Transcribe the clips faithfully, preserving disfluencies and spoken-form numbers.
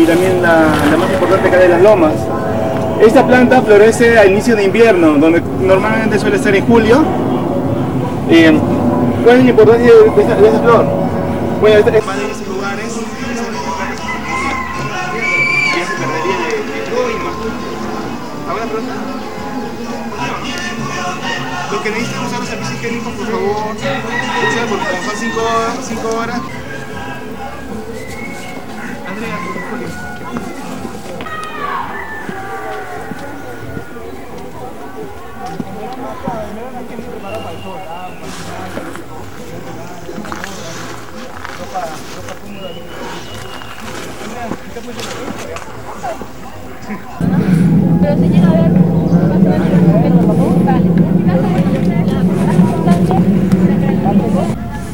también la, la más importante acá de las lomas. Esta planta florece a inicio de invierno, donde normalmente suele ser en julio. Eh, ¿Cuál es la importancia de esta, de esta flor? Bueno, esta, esta, en esos lugares ya se perdería de, de todo y más. ¿Alguna pregunta? Lo que necesitan usar los servicios higiénicos, por favor, usen porque como son cinco horas, cinco horas. Andrea, Julio. Pero se llega a ver, más o menos, vale. En este caso, la más importante, sacar el tiempo.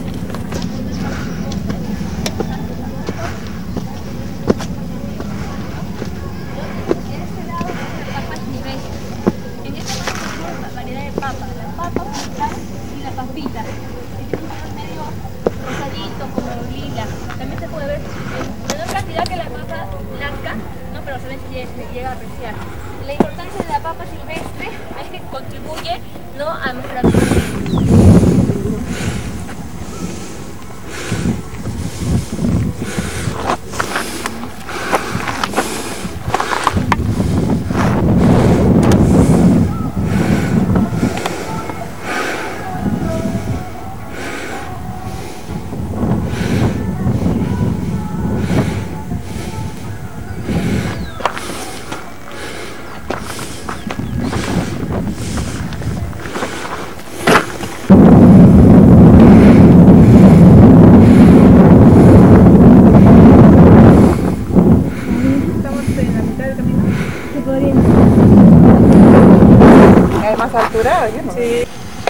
En este caso tenemos la variedad de papa, la papa frutal y la papita. Este es un color medio rosadito, como lila. También se puede ver en menor cantidad que la papa blanca, no, pero se, ve, se llega a apreciar. La importancia de la papa silvestre es que contribuye, ¿no?, a nuestra vida. ¿Hay más altura? Yo no. Sí.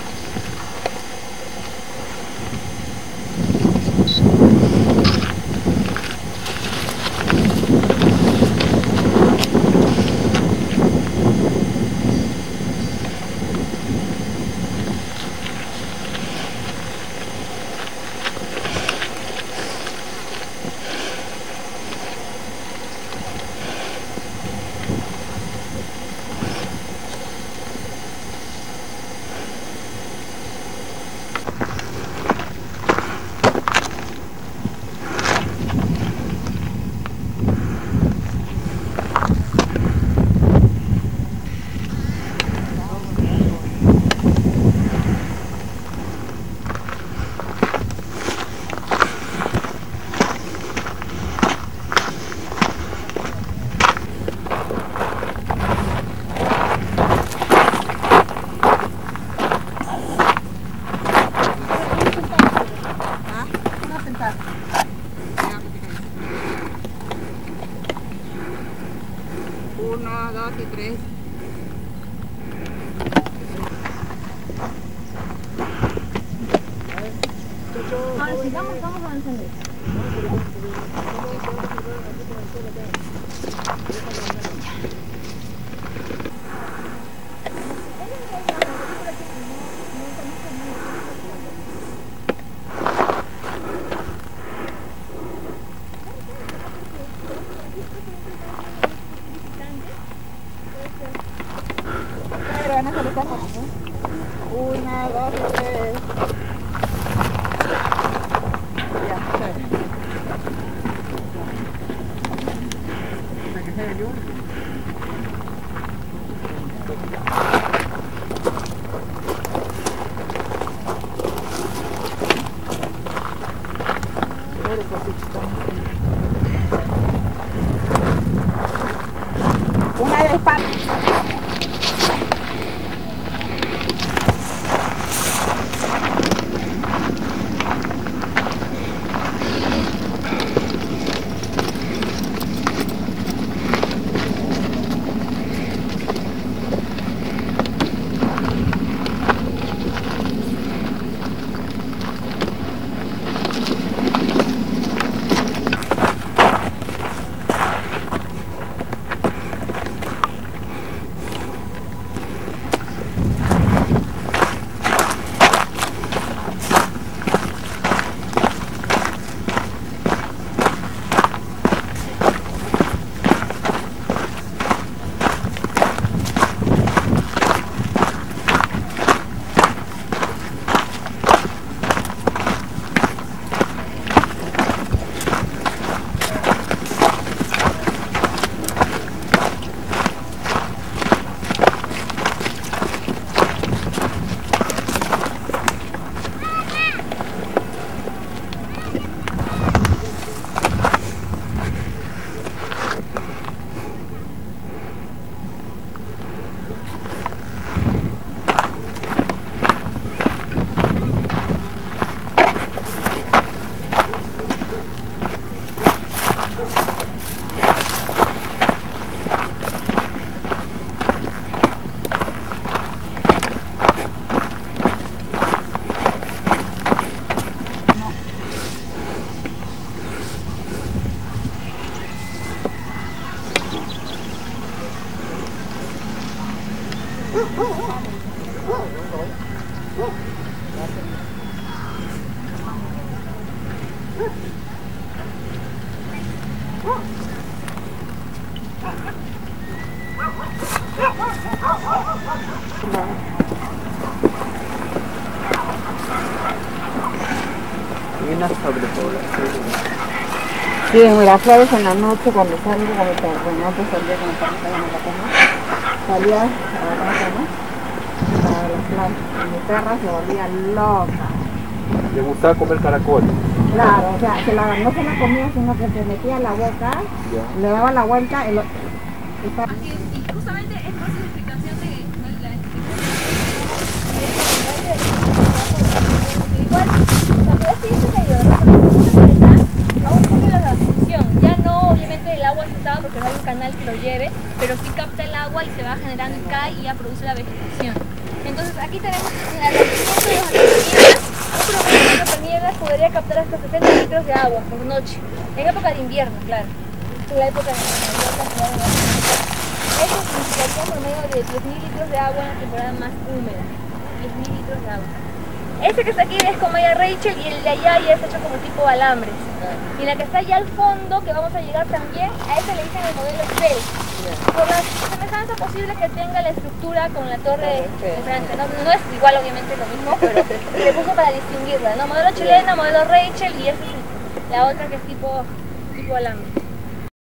Uno, dos y tres. Ahora sí, vamos, vamos avanzando. Una, dos y tres. Ya, chévere. Para que se vea luz. Una de espalda. Y una sobrepoblación. Sí, Miraflores en la noche cuando salgo, cuando te, bueno, antes salía cuando estaba en la cama, salía a la cama, a la playa. Mi perra se volvía loca. Le gustaba comer caracol. Claro, o sea, se la, no se la comía, sino que se metía a la boca, Ya. le daba la vuelta y, lo, y pa- Así es, y justamente es por esa explicación de no, la igual, cuando ya se dice que ayuda, a un poco de la función, ya no obviamente el agua está porque no hay un canal que lo lleve, pero sí capta el agua y se va generando y cae y ya produce la vegetación. Entonces aquí tenemos el alojamiento de los almacenistas. Un promedio de almacenistas podría captar hasta sesenta litros de agua por noche, en época de invierno, claro. En la época de mayor cantidad de agua. Esto significaría un promedio de diez mil litros de agua en la temporada más húmeda. diez mil litros de agua. Este que está aquí es como Maya Rachel y el de allá ya es hecho como tipo alambres. Y la que está allá al fondo, que vamos a llegar también, a ese le dicen el modelo Eiffel. Por la semejanza posible que tenga la estructura con la torre de Francia. No, no es igual obviamente lo mismo, pero se le puso para distinguirla, ¿no? Modelo chilena, modelo Rachel y esta es la otra que es tipo, tipo alambre.